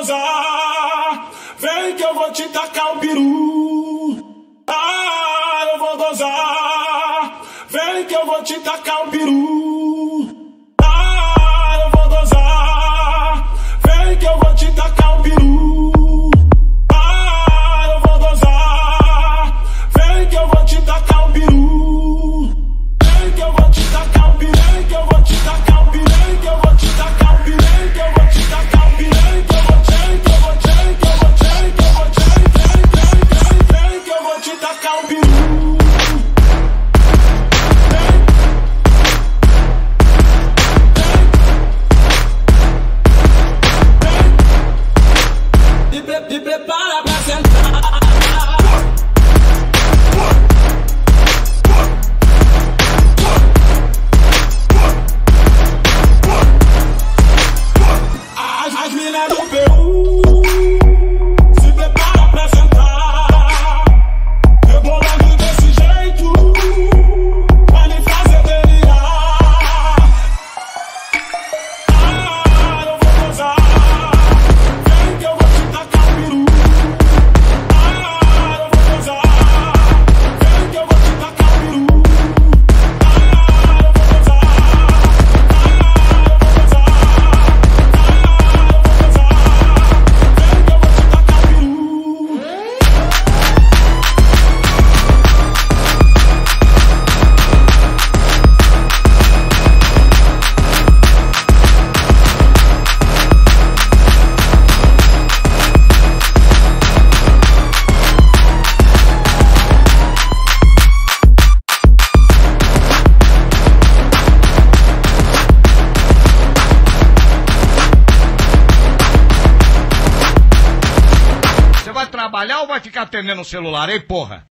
gozar, vem que eu vou te tacar o peru. Ah, eu vou gozar, vem que eu vou te tacar o peru. Ah, eu vou gozar, vem que eu vou te tacar o peru. Ah, eu vou gozar, vem que eu vou te tacar o peru. Vem que eu vou te tacar o peru, vem que eu vou te tacar o peru, vem que eu vou te tacar o peru, vem que eu vou te tacar o peru, vem que eu vou te, vem que eu vou te, vem que eu vou te, vem que eu vou te, vem que eu vou te tacar o peru. Me prepara pra sentar. As minas do Peru se prepara pra sentar, rebolando desse jeito, vai me fazer delirar. Ah, eu vou gozar, vem que eu vou te tacar o peru. Ah, eu vou gozar, vem que eu vou te tacar o peru. Ah, eu vou gozar, Vai trabalhar ou vai ficar atendendo o celular, hein, porra?